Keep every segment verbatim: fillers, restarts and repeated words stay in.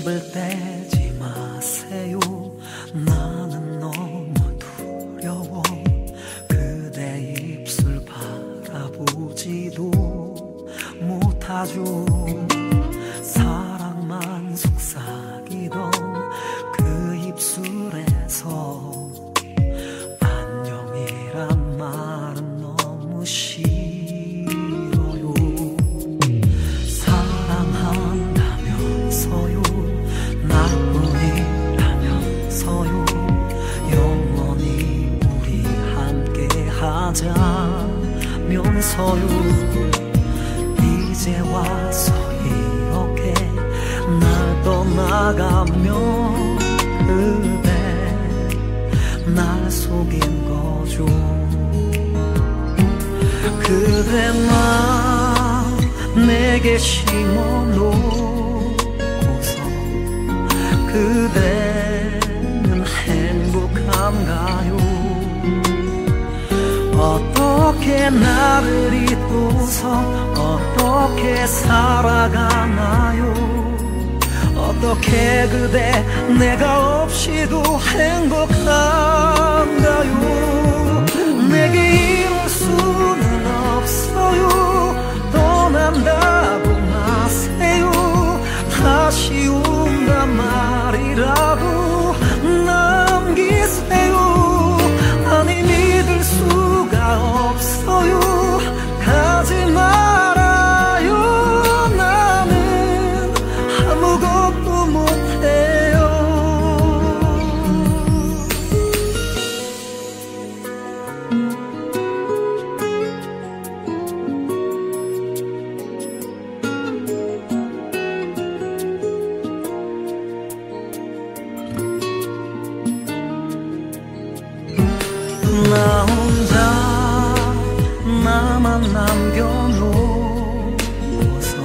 입을 떼지 마세요. 나는 너무 두려워. 그대 입술 바라보지도 못하죠. 사랑만 속삭이던 그 입술에서 안녕이란 말은 너무 싫어요. 사랑한다면서요, 나뿐이라면서요, 영원히 우리 함께 하자면서요. 이제 와서 이렇게 날 떠나가면 그대 날 속인 거죠. 그대만 내게 심어놓고서 그대는 행복한가요? 어떻게 나를 잊고서 어떻게 살아가나요? 어떻게 그대 내가 없이도 행복한가요? 내게 이럴 수는 없어요. 떠난다고 마세요. 다시 온단 말이라도 남기세요. 아니 믿을 수가 없어요. 가지 말아요. 나는 아무것도 못해요. 나 혼자 나만 남겨놓고서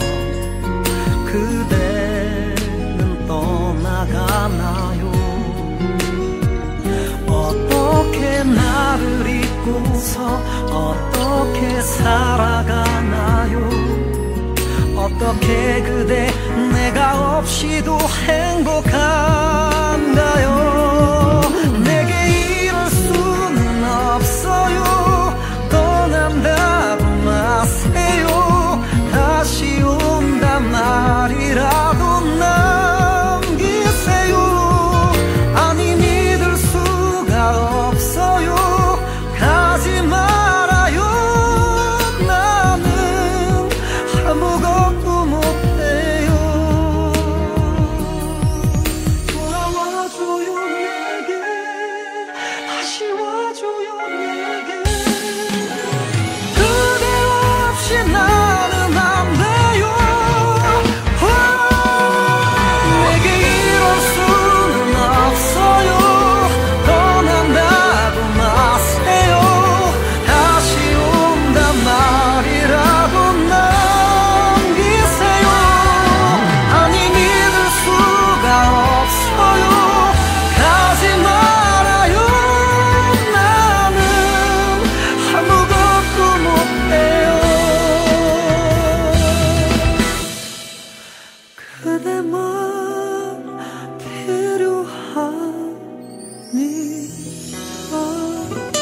그대는 떠나가나요? 어떻게 나를 잊고서 어떻게 살아가나요? 어떻게 그대 내가 없이도 행복한가요? 내게 이럴 수는 없어요. 떠난다고 마세요. 다시 온단 말이라도 남기세요. 아니 믿을 수가 없어요. 가지 말아요. 나는 아무것도 못해요. 돌아와줘요 내게. 다시 와줘요 내게. 그대 없이 나는 안 돼요. 내게 이럴 수는 없어요. 떠난다고 마세요. 다시 온단 말이라도 남기세요. 아니 믿을 수가 없어요. 가지 말아요. 나는 아무것도 못해요. 그대만 필요하니까.